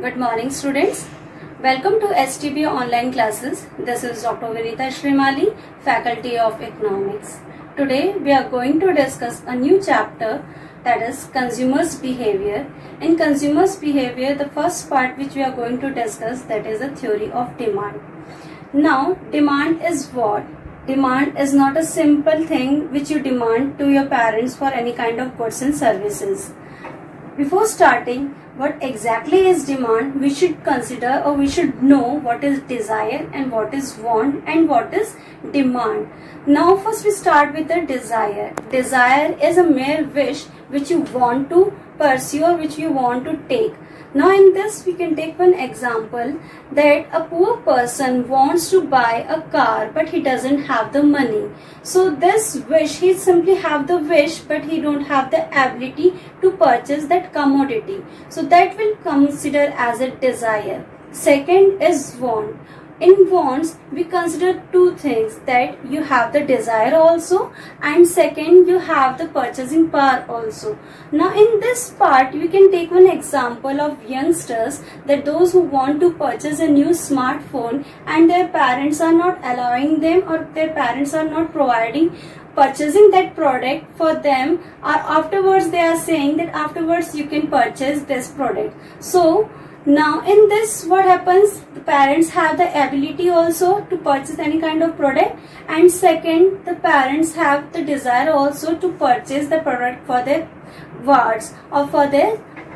Good morning, students. Welcome to STB online classes. This is Dr. Vinita Shrimali, Faculty of Economics. Today we are going to discuss a new chapter, that is consumers behavior. In consumers behavior, the first part which we are going to discuss, that is a theory of demand. Now, demand is what? Demand is not a simple thing which you demand to your parents for any kind of goods and services. Before starting, what exactly is demand, we should consider or we should know what is desire and what is want and what is demand. Now first we start with the desire. Desire is a mere wish which you want to pursue or which you want to take. Now in this we can take one example that a poor person wants to buy a car but he doesn't have the money. So this wish, he simply have the wish but he don't have the ability to purchase that commodity. So that will consider as a desire. Second is want. In wants, we consider two things, that you have the desire also and second you have the purchasing power also. Now in this part we can take one example of youngsters, that those who want to purchase a new smartphone and their parents are not allowing them or their parents are not providing purchasing that product for them, or afterwards they are saying that afterwards you can purchase this product. So now in this what happens, the parents have the ability also to purchase any kind of product and second the parents have the desire also to purchase the product for their wards or for their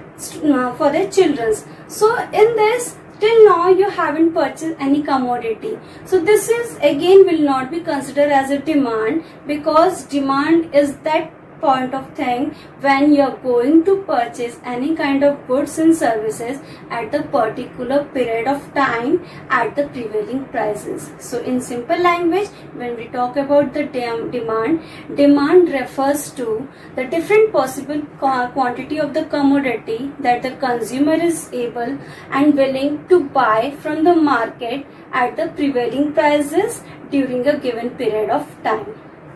children. So in this, till now you haven't purchased any commodity. So this is again will not be considered as a demand, because demand is that point of thing when you are going to purchase any kind of goods and services at the particular period of time at the prevailing prices. So in simple language, when we talk about the demand refers to the different possible quantity of the commodity that the consumer is able and willing to buy from the market at the prevailing prices during a given period of time.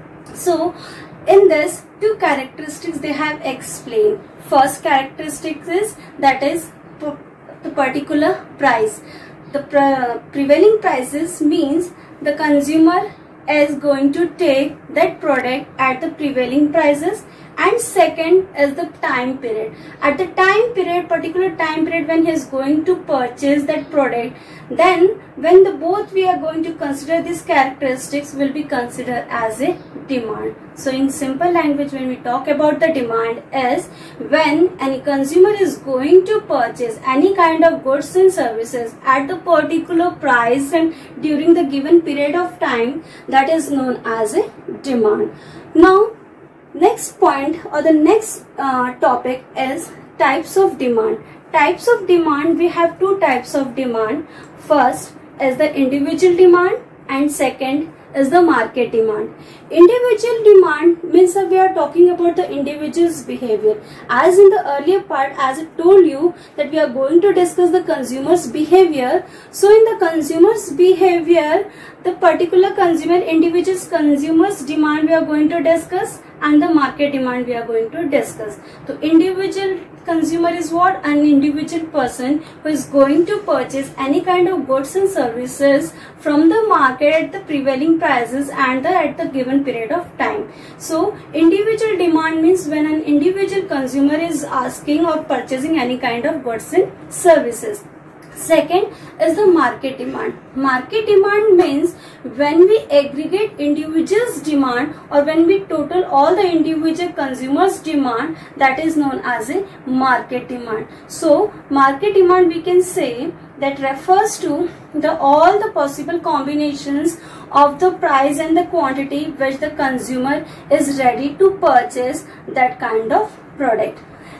So in this, two characteristics they have explained. First characteristic is that is the particular price. The prevailing prices means the consumer is going to take that product at the prevailing prices, and second is the time period. At the time period, particular time period when he is going to purchase that product, then when the both we are going to consider these characteristics will be considered as a demand. So in simple language, when we talk about the demand is when any consumer is going to purchase any kind of goods and services at the particular price and during the given period of time, that is known as a demand. Now next point or the next topic is types of demand. Types of demand, we have two types of demand. First is the individual demand and second is the market demand. Individual demand means that we are talking about the individual's behavior. As in the earlier part, as I told you that we are going to discuss the consumer's behavior. So in the consumer's behavior, the particular individual's consumer's demand we are going to discuss and the market demand we are going to discuss. So individual consumer is what? An individual person who is going to purchase any kind of goods and services from the market at the prevailing prices and at the given period of time. So individual demand means when an individual consumer is asking or purchasing any kind of goods and services. Second is the market demand. Market demand means when we aggregate individuals' demand or when we total all the individual consumers' demand, that is known as a market demand. So market demand we can say that refers to all the possible combinations of the price and the quantity which the consumer is ready to purchase that kind of product.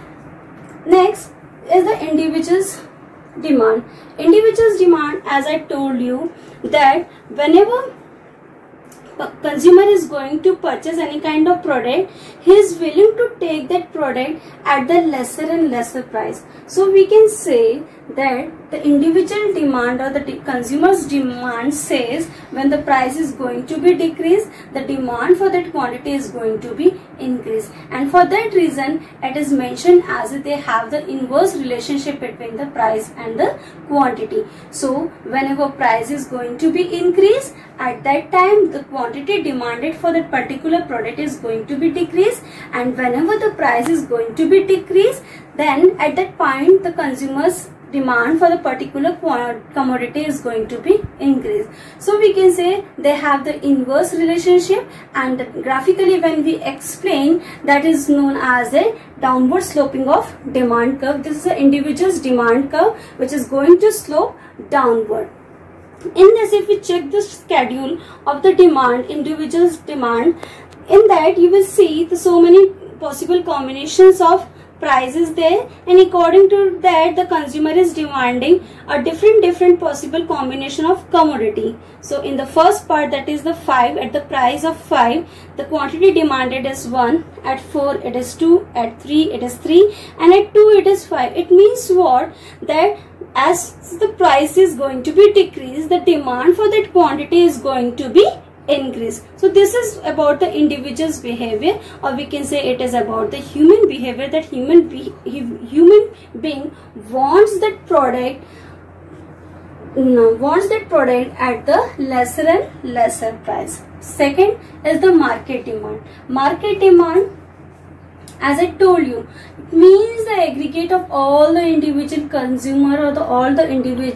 Next is the individual's demand. Individual's demand, as I told you, that whenever consumer is going to purchase any kind of product, he is willing to take that product at the lesser and lesser price. So we can say that the individual demand or the consumer's demand says when the price is going to be decreased, the demand for that quantity is going to be increase, and for that reason it is mentioned as they have the inverse relationship between the price and the quantity. So whenever price is going to be increased, at that time the quantity demanded for that particular product is going to be decreased, and whenever the price is going to be decreased, then at that point the consumers demand for the particular commodity is going to be increased. So we can say they have the inverse relationship, and graphically when we explain, that is known as a downward sloping of demand curve. This is an individual's demand curve which is going to slope downward. In this, if we check the schedule of the demand, individual's demand, in that you will see so many possible combinations of prices there, and according to that the consumer is demanding a different possible combination of commodity. So in the first part, that is the 5, at the price of 5 the quantity demanded is 1, at 4 it is 2, at 3 it is 3, and at 2 it is 5. It means what? That as the price is going to be decreased, the demand for that quantity is going to be increase. So this is about the individual's behavior, or we can say it is about the human behavior, that human being wants that product at the lesser and lesser price. Second is the market demand. Market demand, as I told you, it means the aggregate of all the individual consumer or all the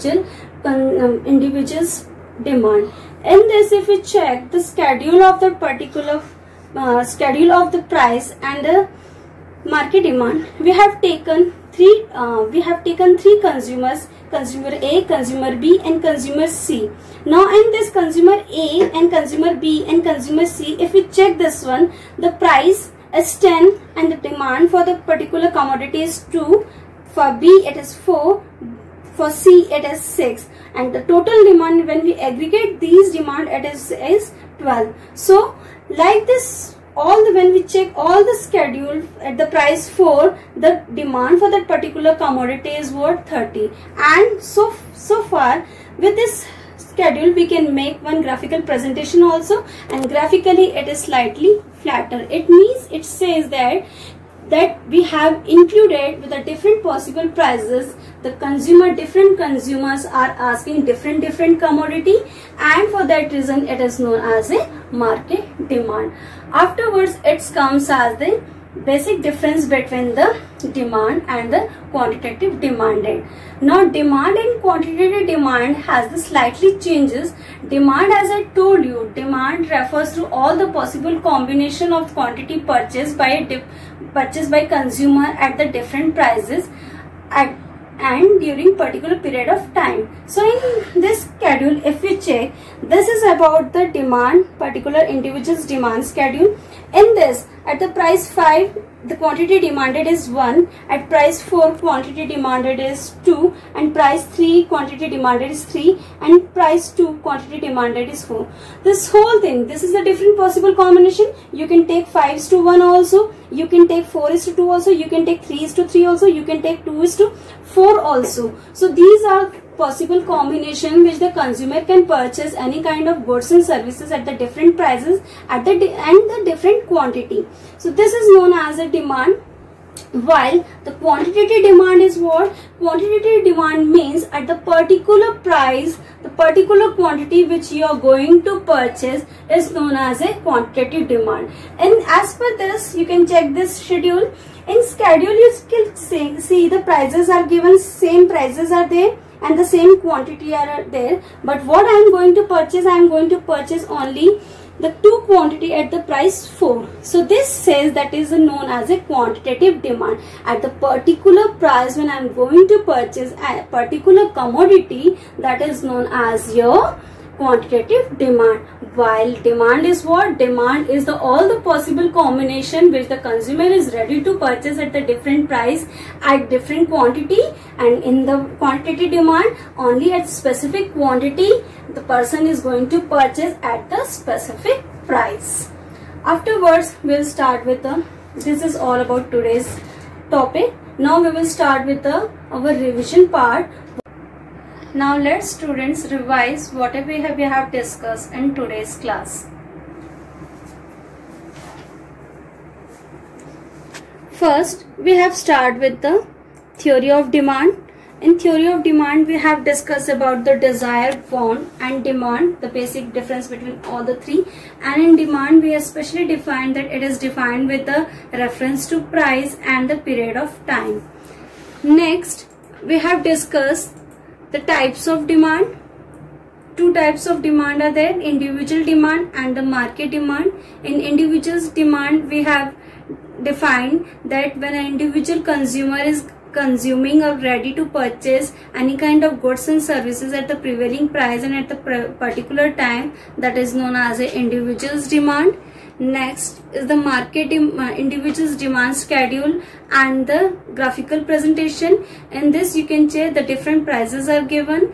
individuals demand. In this, if we check the schedule of the particular schedule of the price and the market demand, we have taken three consumers: consumer A, consumer B, and consumer C. Now in this consumer A and consumer B and consumer C, if we check this one, the price is 10 and the demand for the particular commodity is 2. For B it is 4. For C it is 6, and the total demand, when we aggregate these demand, it is 12. So like this, when we check all the schedule at the price 4, the demand for that particular commodity is what? 30. And so far with this schedule we can make one graphical presentation also, and graphically it is slightly flatter. It means it says that we have included with the different possible prices, the different consumers are asking different commodity, and for that reason it is known as a market demand. Afterwards it comes as the basic difference between the demand and the quantitative demanded. Now demand and quantitative demand has the slightly changes. Demand, as I told you, demand refers to all the possible combination of quantity purchased by consumer at the different prices and during particular period of time. So in this schedule, if we check, this is about the demand, particular individual's demand schedule. In this, at the price 5, the quantity demanded is 1, at price 4 quantity demanded is 2, and price 3 quantity demanded is 3, and price 2 quantity demanded is 4. This whole thing, this is a different possible combination. You can take 5:1 also, you can take 4:2 also, you can take 3:3 also, you can take 2:4 also. So these are possible combination which the consumer can purchase any kind of goods and services at the different prices and the different quantity. So this is known as a demand. While the quantitative demand is what? Quantitative demand means at the particular price, the particular quantity which you are going to purchase is known as a quantitative demand. And as per this, you can check this schedule. In schedule, you can see the prices are given, same prices are there and the same quantity are there. But what I am going to purchase, I am going to purchase only the 2 quantity at the price 4. So this says that is known as a quantitative demand. At the particular price when I am going to purchase a particular commodity, that is known as your quantitative demand. While demand is what? Demand is all the possible combination which the consumer is ready to purchase at the different price at different quantity, and in the quantitative demand only at specific quantity the person is going to purchase at the specific price. Afterwards we will start with this is all about today's topic. Now we will start with our revision part. Now let's students revise whatever we have discussed in today's class. First, we have started with the theory of demand. In theory of demand, we have discussed about the desire, want and demand, the basic difference between all the three. And in demand, we especially defined that it is defined with the reference to price and the period of time. Next, we have discussed the types of demand. Two types of demand are there, individual demand and the market demand. In individual's demand, we have defined that when an individual consumer is consuming or ready to purchase any kind of goods and services at the prevailing price and at the particular time, that is known as a individual's demand. Next is the market individual's demand schedule and the graphical presentation. In this you can check the different prices are given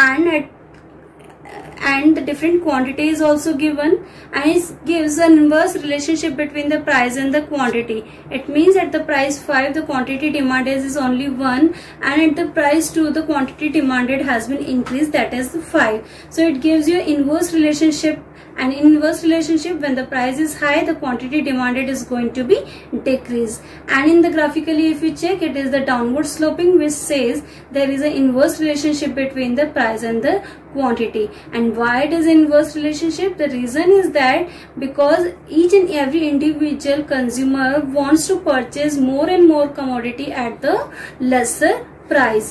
and the different quantity is also given, and it gives an inverse relationship between the price and the quantity. It means at the price 5 the quantity demanded is only 1, and at the price 2 the quantity demanded has been increased, that is 5. So it gives you inverse relationship, and in inverse relationship when the price is high the quantity demanded is going to be decreased. And in the graphically if you check, it is the downward sloping, which says there is an inverse relationship between the price and the quantity. And why it is inverse relationship? The reason is that because each and every individual consumer wants to purchase more and more commodity at the lesser price.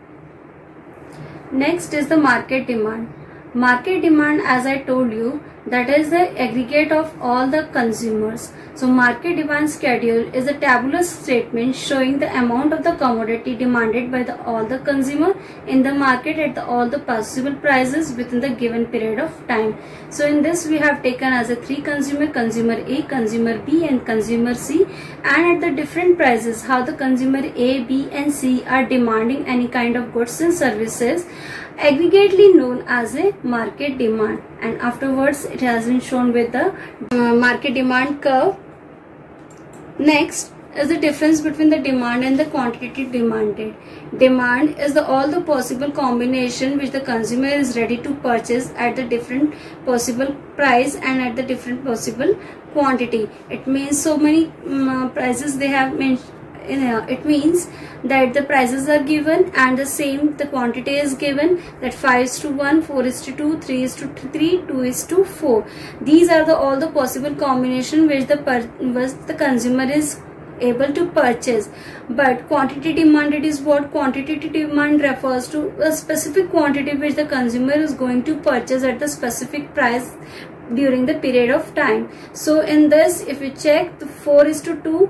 Next is the market demand. Market demand, as I told you, that is the aggregate of all the consumers. So market demand schedule is a tabular statement showing the amount of the commodity demanded by all the consumer in the market at all the possible prices within the given period of time. So in this we have taken as a 3 consumer A, consumer B and consumer C, and at the different prices how the consumer A, B and C are demanding any kind of goods and services, aggregately known as a market demand. And afterwards it has been shown with the market demand curve. Next is the difference between the demand and the quantity demanded. Demand is all the possible combination which the consumer is ready to purchase at the different possible price and at the different possible quantity. It means so many prices they have mentioned. It means that the prices are given and the same the quantity is given, that 5:1, 4:2, 3:3, 2:4. These are all the possible combination which the consumer is able to purchase. But quantity demanded is what? Quantity demand refers to a specific quantity which the consumer is going to purchase at the specific price during the period of time. So in this if you check the 4:2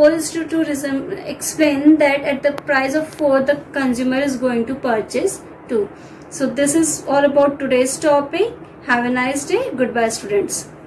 explain that at the price of 4 the consumer is going to purchase 2. So this is all about today's topic. Have a nice day. Goodbye students.